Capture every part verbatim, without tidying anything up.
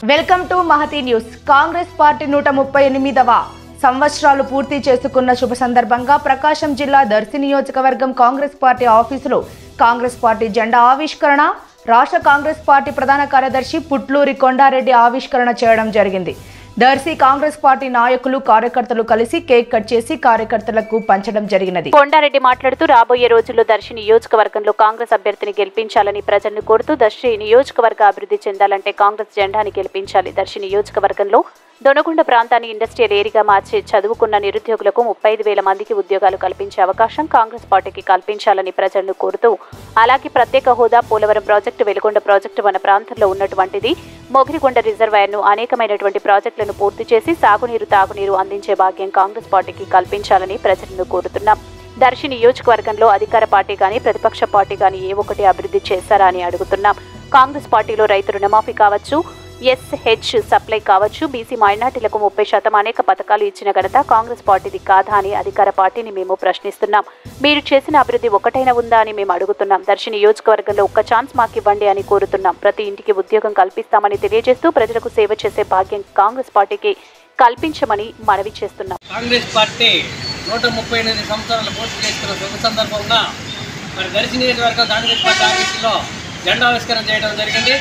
Welcome to Mahati news. Congress party నూట ముప్పై ఎనిమిదవ సంవత్సరాలు పూర్తి చేసుకున్న శుభ సందర్భంగా ప్రకాశం జిల్లా దర్శి నియోజకవర్గం కాంగ్రెస్ పార్టీ ఆఫీసులో కాంగ్రెస్ పార్టీ జెండా ఆవిష్కరణ, రాష్ట్ర కాంగ్రెస్ పార్టీ ప్రధాన కార్యదర్శి పుట్లూరి కొండారెడ్డి ఆవిష్కరణ చేయడం జరిగింది. దర్శి కాంగ్రెస్ పార్టీ నాయకులు కార్యకర్తలు కలిసి కేక్ కట్ చేసి కార్యకర్తలకు పంచడం జరిగినది. కొండారెడ్డి మాట్లాడుతూ రాబోయే రోజుల్లో దర్శి నియోజకవర్గంలో కాంగ్రెస్ అభ్యర్థిని గెలిపించాలని ప్రజలను కోరుతూ దర్శి నియోజకవర్గ అభివృద్ధి చెందాలంటే కాంగ్రెస్ జెండాని గెలిపించాలి. దర్శి నియోజకవర్గంలో దొనకొండ ప్రాంతాన్ని ఇండస్ట్రియల్ ఏరియాగా మార్చి చదువుకున్న నిరుద్యోగులకు ముప్పై ఐదు వేల మందికి ఉద్యోగాలు కల్పించే అవకాశం కాంగ్రెస్ పార్టీకి కల్పించాలని ప్రజలను కోరుతూ, అలాగే ప్రత్యేక హోదా, పోలవరం ప్రాజెక్టు, వెలుగొండ ప్రాజెక్టు మన ప్రాంతంలో ఉన్నటువంటిది, మొగిరిగొండ రిజర్వాయర్ను అనేకమైనటువంటి ప్రాజెక్టులను పూర్తి చేసి సాగునీరు, తాగునీరు అందించే భాగ్యం కాంగ్రెస్ పార్టీకి కల్పించాలని ప్రజలను కోరుతున్నాం. దర్శి నియోజకవర్గంలో అధికార పార్టీ కానీ ప్రతిపక్ష పార్టీ కానీ ఏ ఒక్కటి అభివృద్ధి చేశారా అని అడుగుతున్నాం. కాంగ్రెస్ పార్టీలో రైతు రుణమాఫీ కావచ్చు, ఎస్హెచ్ సప్లై కావచ్చు, బీసీ మైనార్టీలకు ముప్పై శాతం అనేక పథకాలు ఇచ్చిన ఘనత కాంగ్రెస్ పార్టీది కాదా అని అధికార పార్టీని మేము ప్రశ్నిస్తున్నాం. మీరు చేసిన అభివృద్ధి ఒకటైనా ఉందా అని మేము అడుగుతున్నాం. దర్శి నియోజకవర్గంలో ఒక్క ఛాన్స్ మాకు ఇవ్వండి అని కోరుతున్నాం. ప్రతి ఇంటికి ఉద్యోగం కల్పిస్తామని తెలియజేస్తూ ప్రజలకు సేవ చేసే భాగ్యం కాంగ్రెస్ పార్టీకి కల్పించమని మనవి చేస్తున్నాం. కాంగ్రెస్ పార్టీ నూట ముప్పై ఎనిమిది సంవత్సరాలు పూర్తి చేస్తున్న శుభ సందర్భంగా మరి దర్శి నియోజకవర్గం కాంగ్రెస్ పార్టీ ఆఫీసులో జెండా ఆవిష్కరణ చేయడం జరిగింది.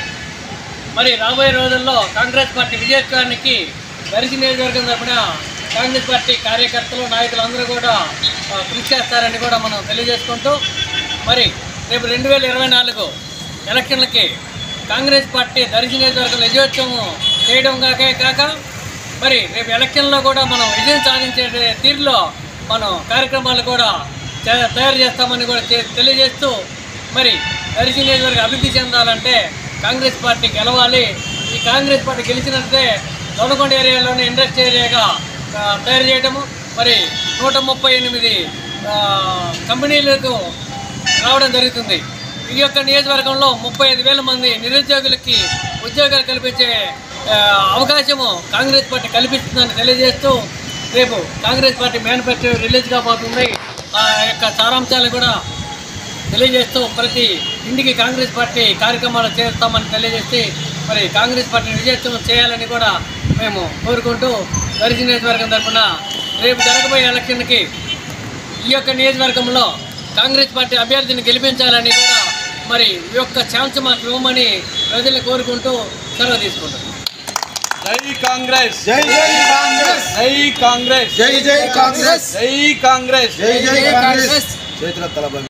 మరి రాబోయే రోజుల్లో కాంగ్రెస్ పార్టీ విజయోత్సవానికి దర్శి నియోజకవర్గం తరపున కాంగ్రెస్ పార్టీ కార్యకర్తలు, నాయకులు అందరూ కూడా కృషి చేస్తారని కూడా మనం తెలియజేసుకుంటూ, మరి రేపు రెండు వేల ఇరవై నాలుగు ఎలక్షన్లకి కాంగ్రెస్ పార్టీ దర్శి నియోజకవర్గంలో విజయోత్సవం చేయడం కాకే కాక మరి రేపు ఎలక్షన్లో కూడా మనం విజయం సాధించే తీరులో మనం కార్యక్రమాలు కూడా తయారు చేస్తామని కూడా తెలియజేస్తూ, మరి దర్శి నియోజకవర్గం అభివృద్ధి చెందాలంటే కాంగ్రెస్ పార్టీ గెలవాలి. ఈ కాంగ్రెస్ పార్టీ గెలిచినట్టే దొనకొండ ఏరియాలోని ఇండస్ట్రీ ఏరియాగా తయారు చేయటము, మరి నూట ముప్పై ఎనిమిది కంపెనీలకు రావడం జరుగుతుంది. ఈ యొక్క నియోజకవర్గంలో ముప్పై ఐదు వేల మంది నిరుద్యోగులకి ఉద్యోగాలు కల్పించే అవకాశము కాంగ్రెస్ పార్టీ కల్పిస్తుందని తెలియజేస్తూ, రేపు కాంగ్రెస్ పార్టీ మేనిఫెస్టో రిలీజ్ కాబోతుంది. ఆ యొక్క సారాంశాలు కూడా తెలియజేస్తూ ప్రతి ఇంటికి కాంగ్రెస్ పార్టీ కార్యక్రమాలు చేస్తామని తెలియజేసి, మరి కాంగ్రెస్ పార్టీని విజయోత్సవం చేయాలని కూడా మేము కోరుకుంటూ, దర్శి నియోజకవర్గం తరఫున రేపు జరగబోయే ఎలక్షన్కి ఈ యొక్క నియోజకవర్గంలో కాంగ్రెస్ పార్టీ అభ్యర్థిని గెలిపించాలని కూడా మరి ఈ యొక్క ఛాన్స్ మాకు ఇవ్వమని ప్రజల్ని కోరుకుంటూ సెలవు తీసుకుంటాం. జై కాంగ్రెస్, జై జై కాంగ్రెస్, జై కాంగ్రెస్, జై జై కాంగ్రెస్, జై కాంగ్రెస్, జై జై కాంగ్రెస్.